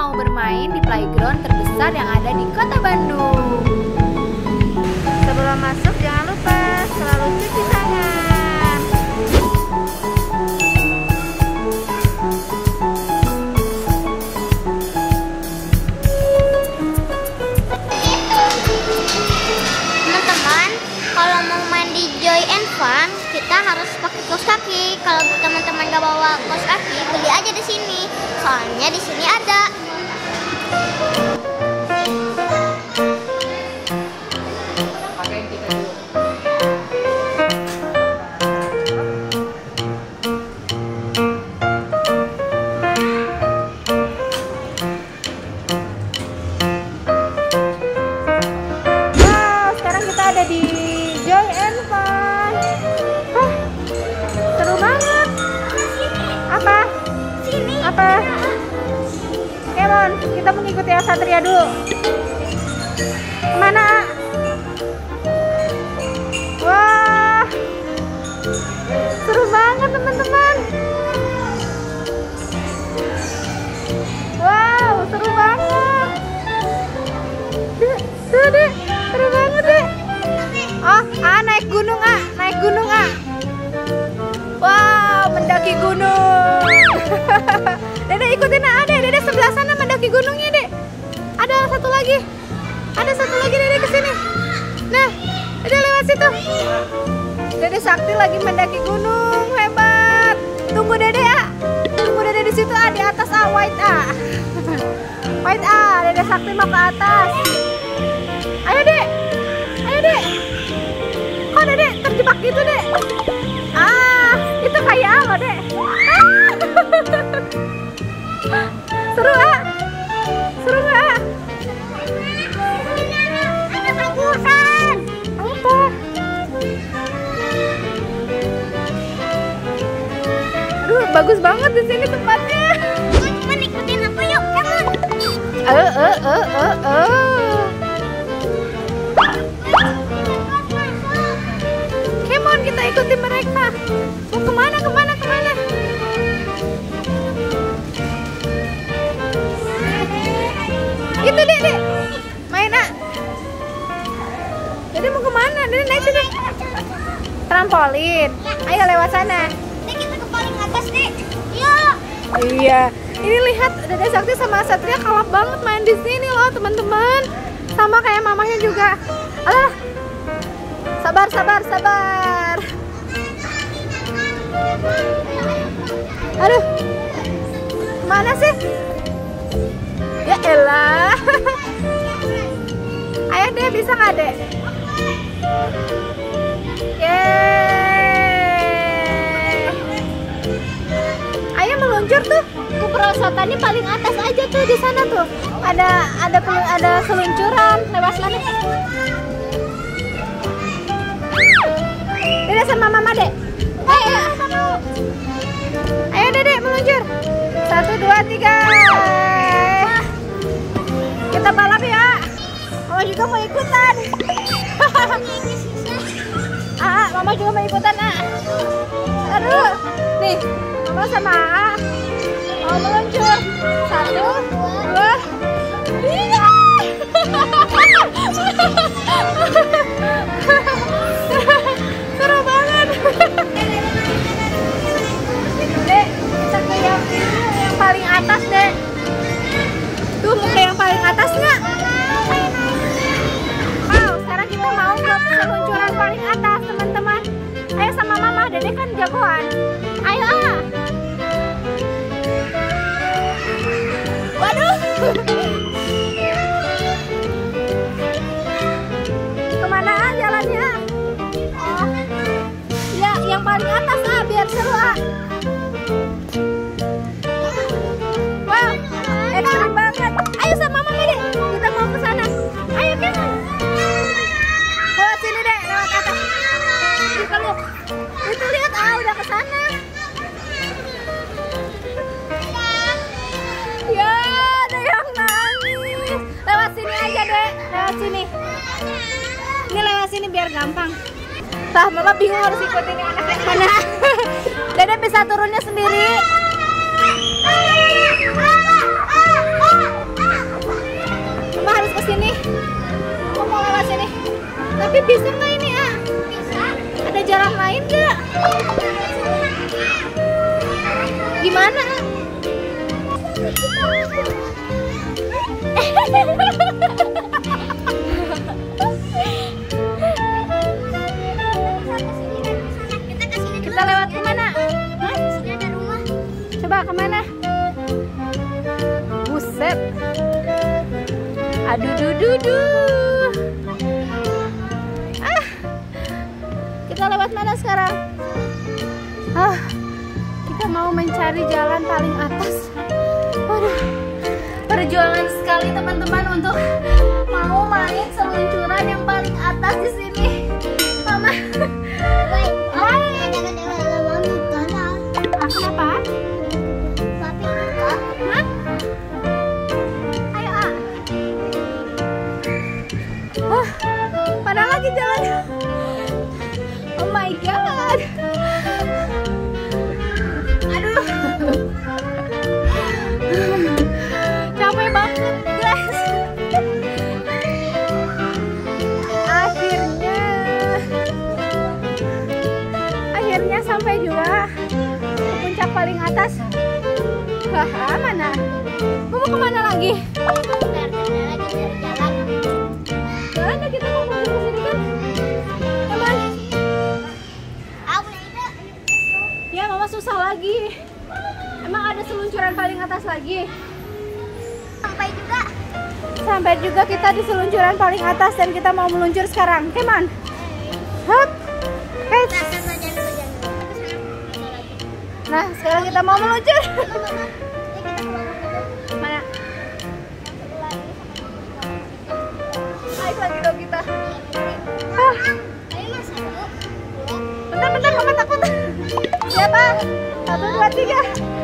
mau bermain di playground terbesar yang ada di Kota Bandung. Sebelum masuk jangan lupa selalu cuci tangan. Teman-teman, kalau mau main di Joy and Fun, kita harus pakai kaos kaki. Kalau teman-teman gak bawa kaos kaki, beli aja di sini. Soalnya di sini ada. Di Joy and Fun. Seru banget. Apa? Sini. Apa? Kemon, kita mengikuti Satria dulu. Kemana? Wah, seru banget teman-teman. Wow, seru banget. Tuh deh, seru banget deh. Oh, naik gunung naik gunung Wow, mendaki gunung. Dede ikutin Dede sebelah sana mendaki gunungnya, Dek. Ada satu lagi Dede kesini. Nah, Dede lewat situ. Dede Sakti lagi mendaki gunung, hebat. Tunggu Dede tunggu Dede di situ di atas white white Dede Sakti mau ke atas. Ayo Dek. Kok Dek terjebak gitu Dek? Itu kayak apa Dek? Seru Seru nggak? Ada bagusan. Apa? Aduh, bagus banget di sini tempatnya. Teman-teman ikutin aku yuk, come on. Kita ikuti mereka. Mau kemana? Itu Dek. Main Dede mau kemana? Dede naik sini. Trampolin. Ayo lewat sana. Kita ke paling atas Dek. Yuk. Iya. Ini lihat Dede Sakti sama Satria kalap banget main di sini loh teman-teman. Sama kayak mamanya juga. Alah. Sabar. Aduh, mana sih? Ya elah. Ayo Dek, bisa nggak Dek? Yeay. Ayo meluncur tuh. Keperosotannya paling atas aja tuh di sana tuh. Ada seluncuran lewat sana. Dede sama mama Dek. Ayo Dede meluncur. 1, 2, 3. Kita balap ya. Mama juga mau ikutan. Mama juga mau ikutan Aduh. Nih, mama sama mau meluncur. 1, 2, 3. Seru banget. Dek, kita ke yang paling atas Dek. Tuh mau ke yang paling atas nggak? Wow, sekarang kita mau ke peluncuran paling atas teman-teman. Ayo sama mama, Dede kan jagoan. Ayo Waduh. Kemana jalannya? Oh, ya yang paling atas biar seru Wow, ekstrim banget. Ayo sama mama Dek, kita mau ke sana. Ayo Kemon. Lewat sini Dek, lewat atas. Itu lihat udah ke sana. Ya, ada yang nangis. Lewat sini aja Dek, lewat sini. Ini lewat sini biar gampang. Mama bingung harus ikutin yang anak yang mana. Dede bisa turunnya sendiri. bisa nggak ini ah? Bisa. Ada jalan lain nggak? Gimana? Kita lewat kemana? Hah? Sini ada rumah. Coba kemana? Buset. Aduh dudu. Ah. Kita lewat mana sekarang? Ah. Kita mau mencari jalan paling atas. Waduh. Perjuangan sekali teman-teman untuk mau main seluncuran yang paling atas di sini. Mama. Kenapa? Hah? Ayo ah. Mana lagi jalannya? Oh my god. Aduh. Capek banget guys. Akhirnya sampai juga puncak paling atas. Wah, mana? Mau kemana lagi? Mana kita mau ke sini kan? Teman. Ya, mama susah lagi. Emang ada seluncuran paling atas lagi? Sampai juga kita di seluncuran paling atas dan kita mau meluncur sekarang. Keman. Hup. Nah, sekarang kita mau meluncur. Mana? Naik lagi dong kita. Bentar, mama takut. Siapa? 1, 2, 3.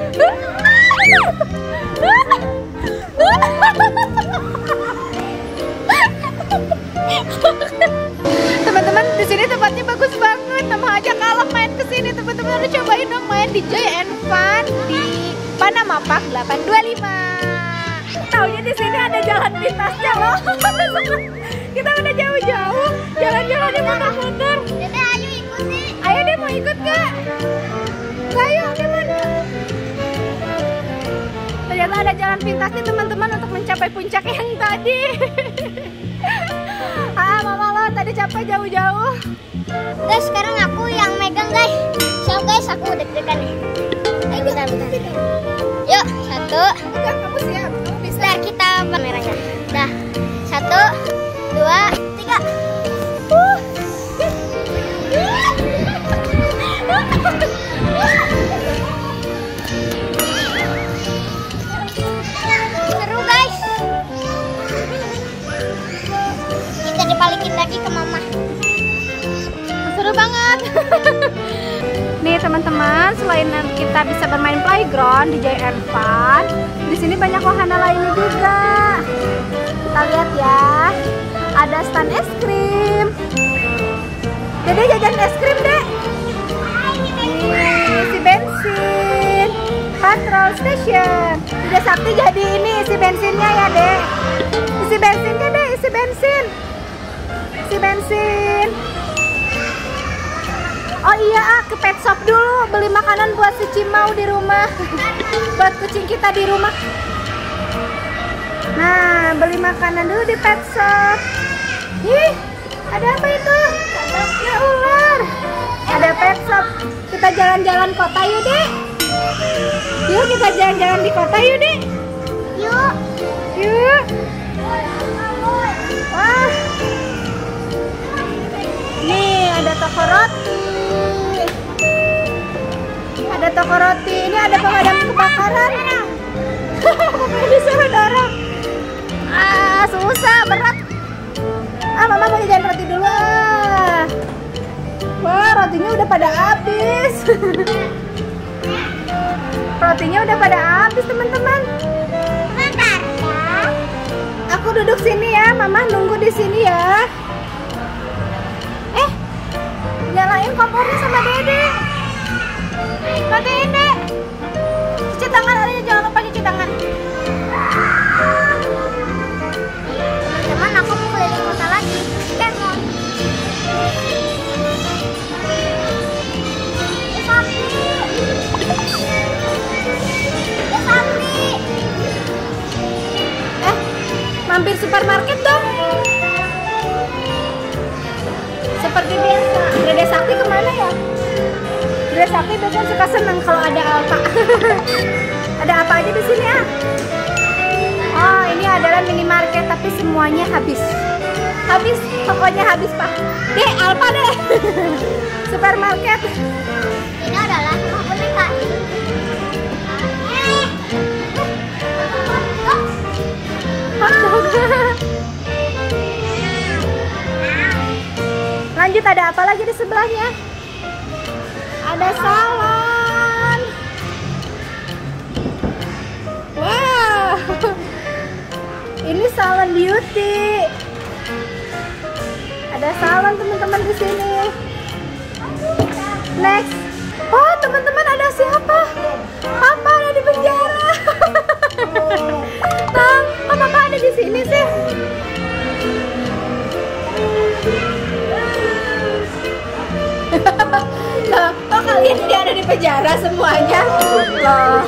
Teman-teman, di sini tempatnya bagus banget. Mama aja kalah main ke sini. Teman-teman harus cobain dong main di Joy and Fun di Panama Park 825. Taunya di sini ada jalan pintasnya loh. Kita udah jauh-jauh jalan-jalan di muter-muter. Dede, ayo ikut nih. Ayo deh, mau ikut gak? Ayo, gimana? Ternyata ada jalan pintasnya teman-teman untuk mencapai puncak yang tadi. Mama lo tadi capek jauh-jauh. Guys, sekarang aku yang megang guys. So guys, aku deg-degan nih. Ayo bentar. Yuk, 1. Udah, kamu siap? Kamu bisa? Bentar, kita kameranya. Dah, 1, 2, 3. Seru guys. Kita dibalikin lagi ke mama. Seru banget. Nih teman-teman, selain kita bisa bermain playground di Joy and Fun, di sini banyak wahana lainnya juga. Kita lihat ya, ada stand es krim. Dede jajan es krim deh. Nih, isi bensin, petrol station. Udah Sakti jadi ini isi bensinnya ya dek. Isi bensinnya deh, isi bensin. Isi bensin. Oh iya, ke pet shop dulu beli makanan buat si Cimau di rumah. Buat kucing kita di rumah. Nah, beli makanan dulu di pet shop. Ih, ada apa itu? Ya ular. Ada pet shop. Kita jalan-jalan kota yuk dek. Yuk kita jalan-jalan di kota yuk dek. Yuk. Yuk. Wah. Nih ada toko roti. Ada toko roti. Ini ada pemadam kebakaran. Disuruh dorong. Susah, berat. Mama mau jajan roti dulu. Wah, rotinya udah pada habis. Rotinya udah pada habis, teman-teman. Bentar ya. Aku duduk sini ya, Mama nunggu di sini ya. Nyalain kompornya sama Dede. Matiin deh. Cuci tangan, adanya jangan lupa cuci tangan. Teman, aku mau keliling kota lagi. mampir supermarket dong. Seperti biasa. Dede Sakti kemana ya? Dede Sakti biasanya suka seneng kalau ada Alfa. Ada apa aja di sini ah? Oh, ini adalah minimarket tapi semuanya habis. Habis, pokoknya habis Pak. Deh, Alfa deh. Supermarket. Ini adalah rumah boneka. Lanjut, ada apa lagi di sebelahnya? Ada salon. Wow. Ini salon beauty. Ada salon teman-teman di sini. Next. Oh, teman-teman, ada siapa? Papa ada di penjara. Nah, kok Papa ada di sini sih? Loh, kok kalian tidak ada di penjara semuanya? Loh.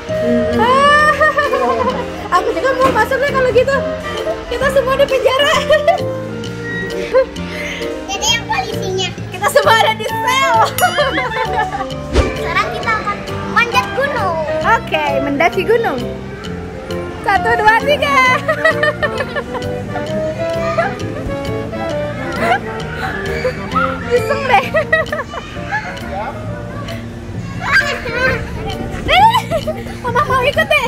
Aku juga mau masuk deh kalau gitu. Kita semua di penjara. Jadi yang polisinya. Kita semua ada di sel. Sekarang kita akan manjat gunung. Oke, mendaki gunung. 1, 2, 3. Iseng deh. Mama mau ikut deh.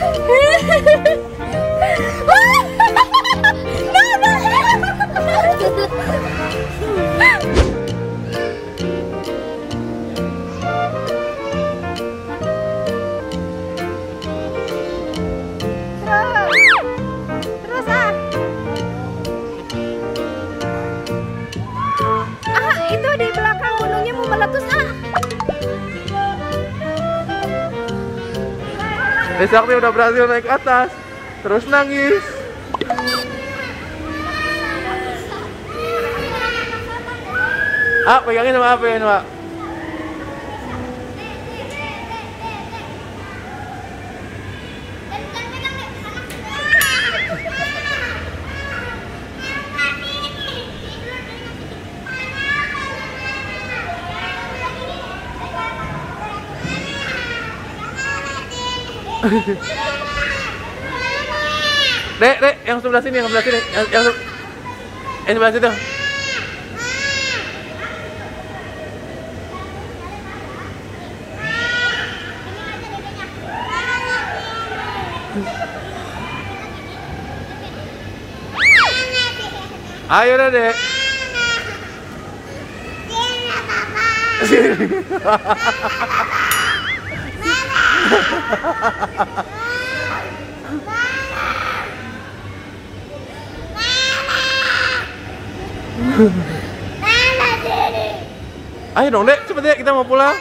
Terus itu di belakang gunungnya mau meletus Sakti udah berhasil naik atas, terus nangis. Pegangin sama apa ya, Pak? Dek, yang sebelah sini, yang sebelah situ. Ayo dah, Dek. Ayo dong, Dek, cepet Dek, kita mau pulang.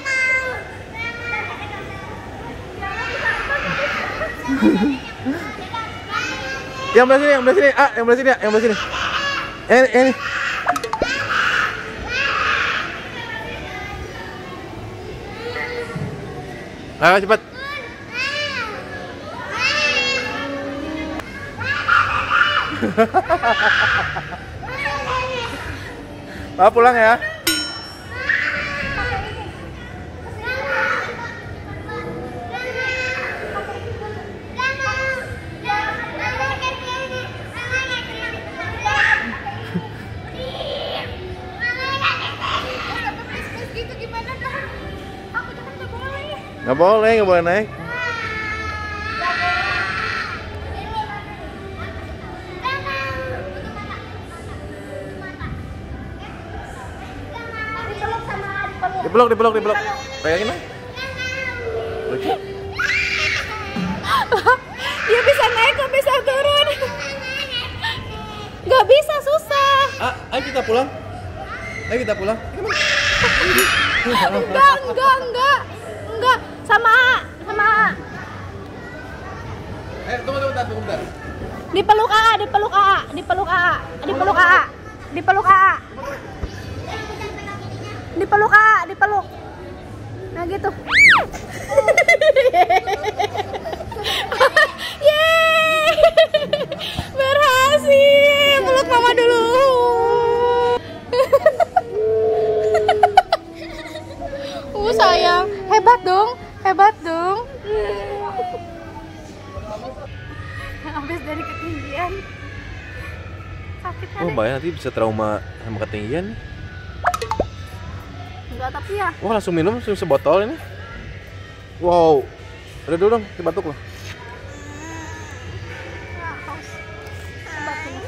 Yang belah sini, yang belah sini. Yang belah sini, yang belah sini. Ini. Ayo cepat. Pak pulang ya. Nggak boleh naik. Dipeluk. Pegangin lah. Lucu. Dia bisa naik, kok bisa turun. Gak bisa, susah. Ayo kita pulang. Enggak. Sama A. Tunggu bentar. Dipeluk A. Nah gitu. Yeay. Berhasil. Habis dari ketinggian. Sakit kan? Oh, bahaya nanti bisa trauma sama ketinggian. Enggak, tapi ya. Wah, langsung minum langsung sebotol ini. Wow. Udah dulu dong, dibatuk loh. Haus. Batuk.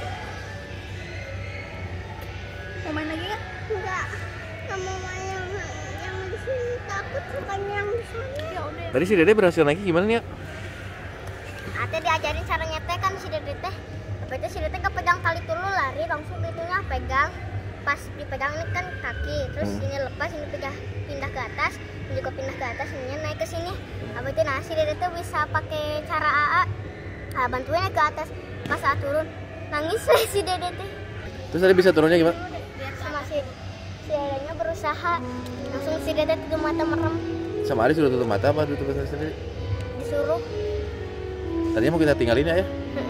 Mau main lagi nggak? Enggak mau main yang di sini, takut bukan yang di sana. Ya udah. Tadi si Dede berhasil naik gimana nih ya? Ate diajarin cara nyetek kan si Dede teh. Tapi itu si Dede kepegang tali dulu, lari langsung itunya pegang. Pas dipegang ini kan kaki, terus ini lepas, ini pindah ke atas, ini juga pindah ke atas, ini naik ke sini. Habis itu si Dede tuh bisa pakai cara AA. Nah, bantuinnya ke atas. Pas saat turun, nangis si Dede teh. Terus tadi bisa turunnya gimana? Sama si Dedenya berusaha, langsung si Dede tutup mata merem. Sama Ari sudah tutup mata apa tutup mata sendiri? Disuruh. Tadinya mau kita tinggalin ya?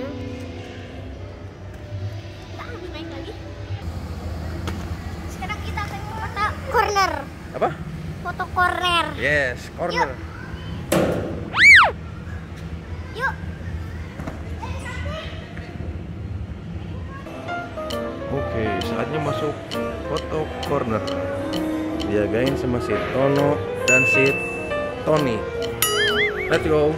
Naik lagi. Sekarang kita akan ke foto corner. Apa? Foto corner. Yes, corner. Yuk. Oke, saatnya masuk foto corner. Dijagain sama si Tono dan si Tony. Let's go.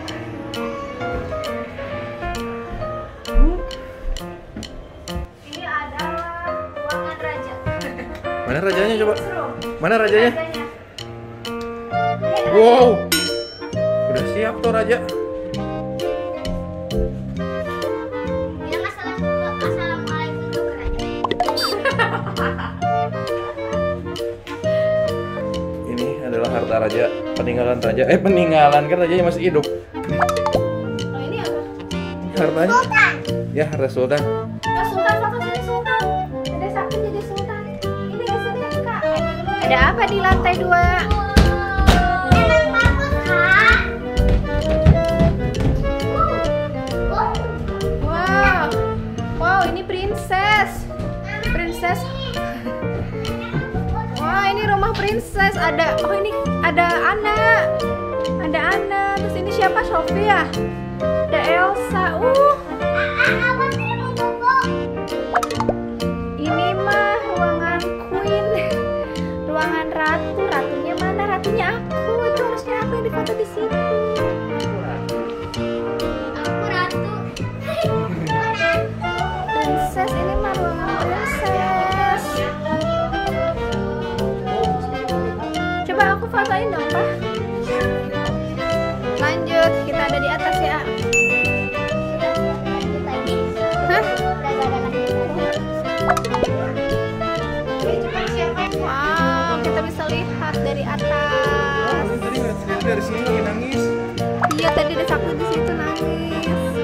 Ini adalah ruangan raja. Mana rajanya coba? Mana rajanya? Wow. Udah siap tuh raja. Bilang assalamualaikum tuh ke raja. Ini adalah harta raja, peninggalan raja. Peninggalan kan rajanya masih hidup. Oh, ini apa? Hartanya? Ya, harta sultan. Oh, sultan, foto sini sultan. Ada sakit jadi sultan. Ini di sini Kak. Ada apa di lantai 2? Emang bagus kan? Wow. Wow, ini princess. Princess. Wah, ini rumah princess. Ada, oh ini ada Anna. Ada Anna. Terus ini siapa? Sofia. Ada Elsa. Apa sih mau bobo? Ini mah ruangan queen. Ruangan ratu. Ratunya mana? Ratunya aku. Itu harusnya aku yang difoto di situ. Aku ratu. Princess, ini mah ruangan princess. Coba aku fotoin dong, Pak. Lanjut, kita ada di atas ya. Lanjut lagi. Hah? Udah gak ada lagi. Wow, kita bisa lihat dari atas. Tadi nggak sendiri dari sini lagi nangis. Iya, tadi ada saku di situ nangis.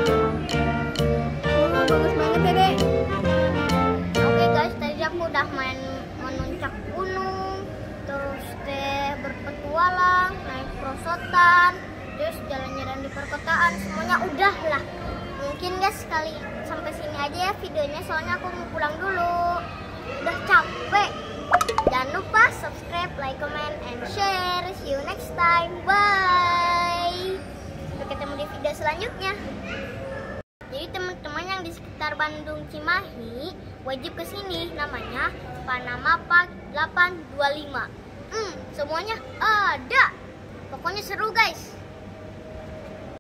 Oh, bagus banget ya, Dek. Oke guys, tadi aku udah main menuncak gunung, terus berpetualang, naik perosotan, terus jalan-jalan di perkotaan, semuanya udah lah. Mungkin guys sekali sampai sini aja ya videonya, soalnya aku mau pulang dulu. Udah capek. Jangan lupa subscribe, like, comment, and share. See you next time. Bye. Sampai ketemu di video selanjutnya. Jadi teman-teman yang di sekitar Bandung Cimahi wajib kesini, namanya Panama Park 825. Semuanya ada. Pokoknya seru guys.